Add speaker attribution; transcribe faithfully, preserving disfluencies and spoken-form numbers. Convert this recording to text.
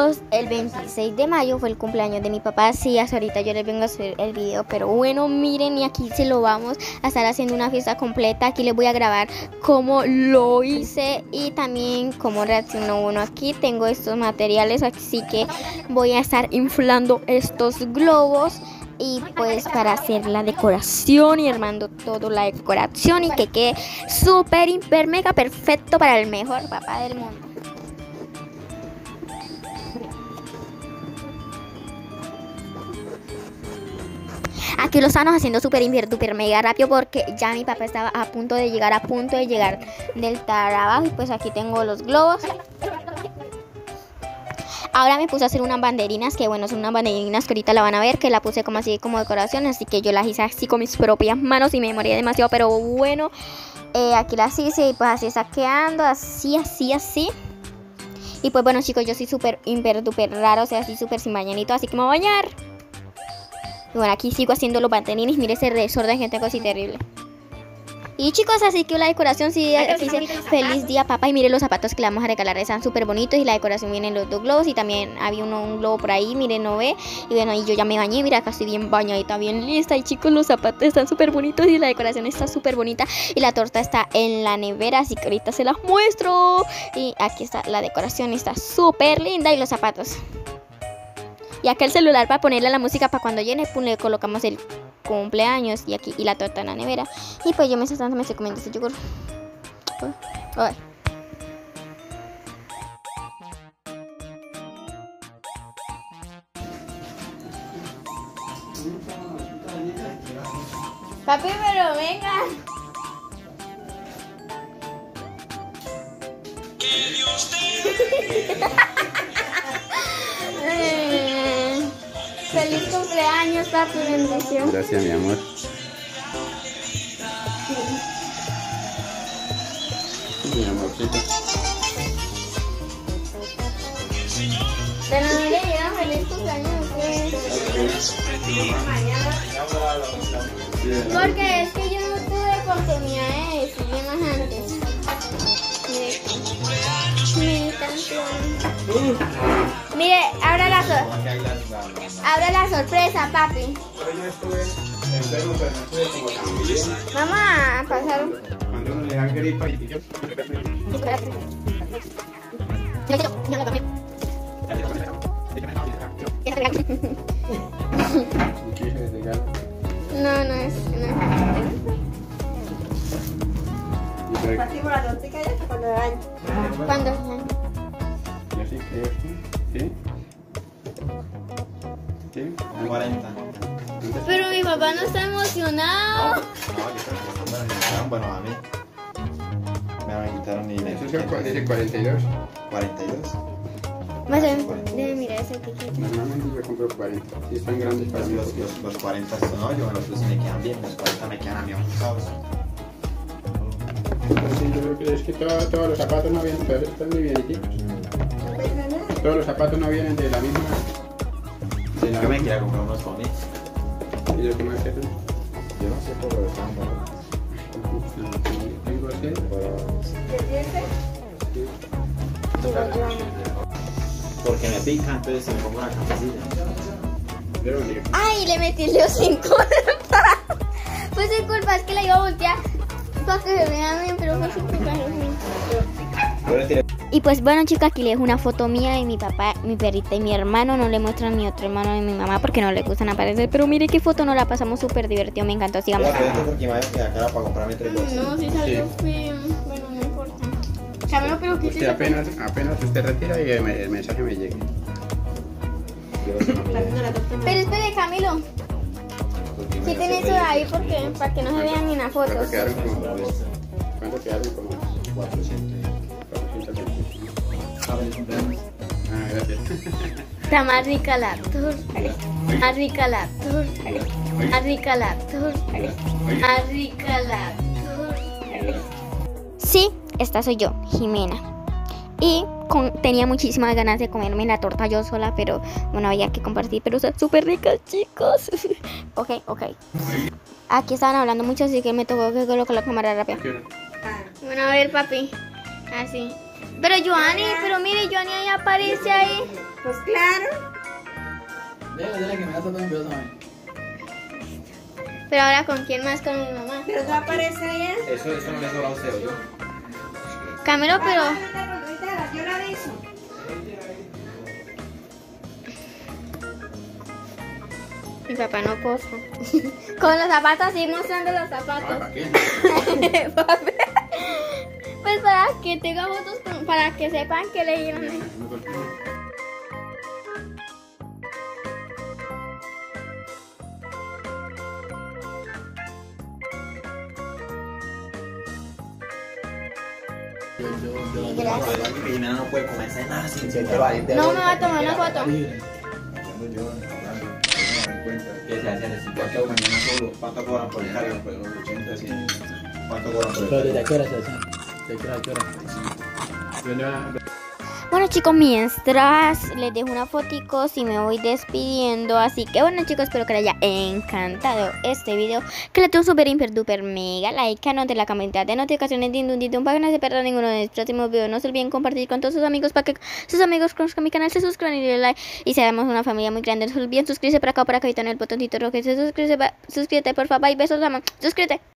Speaker 1: chicos, el veintiséis de mayo fue el cumpleaños de mi papá. Sí, hasta ahorita yo les vengo a hacer el video, pero bueno, miren, y aquí se lo vamos a estar haciendo una fiesta completa. Aquí les voy a grabar cómo lo hice y también cómo reaccionó uno. Aquí tengo estos materiales, así que voy a estar inflando estos globos y pues para hacer la decoración y armando toda la decoración y que quede súper, hiper, mega perfecto para el mejor papá del mundo. Aquí lo estamos haciendo súper, hiper, duper, mega rápido porque ya mi papá estaba a punto de llegar, a punto de llegar del trabajo. Y pues aquí tengo los globos. Ahora me puse a hacer unas banderinas, que bueno, son unas banderinas que ahorita la van a ver, que la puse como así, como decoración. Así que yo las hice así con mis propias manos y me moría demasiado, pero bueno, eh, aquí las hice y pues así está quedando, así, así, así. Y pues bueno chicos, yo soy súper, hiper, duper raro, o sea, así súper sin bañanito, así que me voy a bañar. Y bueno, aquí sigo haciendo los banderines. Mire ese desorden que tengo así terrible. Y chicos, así que la decoración sí dice feliz día papá. Y mire los zapatos que le vamos a regalar, están súper bonitos. Y la decoración vienen los dos globos. Y también había uno, un globo por ahí, miren, no ve. Y bueno, y yo ya me bañé, mira, acá estoy bien bañadita, bien lista. Y chicos, los zapatos están súper bonitos y la decoración está súper bonita. Y la torta está en la nevera, así que ahorita se las muestro. Y aquí está la decoración, está súper linda. Y los zapatos. Y acá el celular para ponerle la música para cuando llene, pues le colocamos el cumpleaños y aquí y la torta en la nevera. Y pues yo me estoy, me estoy comiendo este yogur. Ay. Papi, pero venga. Que Dios te... Feliz cumpleaños, papi, bendición.
Speaker 2: Gracias, mi amor. Mi amorcito.
Speaker 1: Pero mire, ya, feliz cumpleaños. Porque es que yo no tuve oportunidad de decirle más antes. Mire, mi canción. Mire, ahora la sorpresa. Ahora la sorpresa, papi. Vamos a pasar.
Speaker 2: Cuando uno le da gripa y yo.
Speaker 1: No, no es.
Speaker 3: Partimos la tortica ya cuando el año.
Speaker 1: ¿Cuándo?
Speaker 2: ¿Y así que ¿sí? ¿Sí?
Speaker 4: cuarenta.
Speaker 1: Pero mi papá no está emocionado.
Speaker 4: No, yo creo que me bueno, a mí. Me van a quitar ni
Speaker 2: Eso es el cuarenta y dos.
Speaker 4: cuarenta y dos.
Speaker 1: Más debe mirar ese piquito.
Speaker 2: Normalmente yo compro cuarenta. Si están grandes para mí.
Speaker 4: Los, los, los cuarenta no, yo los pues me quedan bien, los cuarenta me quedan a mí ajustados.
Speaker 2: Sí, yo creo que es que todo, todos los zapatos no vienen, pero están muy bien, chicos. Todos los zapatos no vienen de la misma. De la
Speaker 4: Yo me quería comprar unos con ellos.
Speaker 2: ¿Y yo qué más que tú?
Speaker 4: Yo no sé por lo que están baratos.
Speaker 2: Tengo así.
Speaker 4: Porque me pica, entonces se me pongo la camiseta.
Speaker 1: Ay, le metí el dedo sin culpa. Fue sin culpa, es que la iba a voltear para que se vean bien, pero fue sin culpa. Y pues bueno chicos, aquí les dejo una foto mía de mi papá, mi perrita y mi hermano. No le muestran a mi otro hermano y mi mamá porque no le gustan aparecer. Pero mire qué foto, nos la pasamos súper divertido, me encantó. Sigamos.
Speaker 4: Porque me voy a quedar para comprarme tres bolsas.
Speaker 1: No, si salió feo. Bueno, no importa. Camilo, pero que
Speaker 2: usted apenas, apenas usted retira y el, el mensaje me llegue.
Speaker 1: Pero espere, Camilo. Quiten eso de ahí porque para que no se vean ni en las fotos.
Speaker 2: ¿Cuánto quedaron como? ¿Cuánto quedaron como?
Speaker 4: cuatrocientos.
Speaker 2: Ah, gracias.
Speaker 1: Está más rica la torta. Más rica la torta. Más rica la torta. Más rica la torta. Sí, esta soy yo, Jimena. Y con, tenía muchísimas ganas de comerme la torta yo sola, pero bueno, había que compartir. Pero está súper rica, chicos. Ok, ok. Aquí estaban hablando mucho, así que me tocó que colocar la cámara rápido. Bueno, a ver, papi. Así. Pero Joanny, pero mire, Joanny ahí aparece ahí.
Speaker 3: Pues claro.
Speaker 5: Dile, dile que me gasta todo envidioso a mí.
Speaker 1: Pero ahora, ¿con quién más? Con mi mamá.
Speaker 3: Pero tú apareces allá.
Speaker 4: Eso, eso no le sobra a usted, ¿o yo?
Speaker 1: Camilo, pero...
Speaker 3: Ah, ahorita, yo la aviso.
Speaker 1: Mi papá no posa. Con los zapatos, así mostrando los
Speaker 2: Ah,
Speaker 1: zapatos.
Speaker 2: ¿para qué?
Speaker 1: Pues para que tenga fotos, con- para que sepan que le dieron.
Speaker 2: Me corté.
Speaker 5: Yo, yo, yo.
Speaker 1: Gracias.
Speaker 4: Pero que Jimena no puede comerse nada sin
Speaker 5: Se
Speaker 4: que
Speaker 5: te va a ir de
Speaker 1: No me
Speaker 5: vuelta,
Speaker 1: va a tomar una
Speaker 5: mira,
Speaker 1: foto.
Speaker 5: libre.
Speaker 4: yo hablando, no me cuenta. ¿Qué se hace en el
Speaker 2: ¿Cuánto mañana solo?
Speaker 4: ¿Cuánto cobran por el cargo?
Speaker 2: Pero ochenta, cien.
Speaker 4: ¿Cuánto cobran por el
Speaker 5: Pero
Speaker 4: cargo?
Speaker 5: desde qué hora se hace. ¿De qué hora a qué hora?
Speaker 2: Yo le-
Speaker 1: Bueno, chicos, mientras les dejo una fotico y me voy despidiendo. Así que bueno, chicos, espero que les haya encantado este video. Que le den un super, hiper, duper, mega like. Anoten la campanita de notificaciones, din, dun, din, dun, para que no se pierdan ninguno de mis próximos videos. No se olviden compartir con todos sus amigos para que sus amigos conozcan mi canal, se suscriban y den like. Y seamos una familia muy grande. No se olviden suscribirse por acá o por acá y tener el botoncito rojo que se suscribe. Suscríbete, por favor. Y besos, mamá. Suscríbete.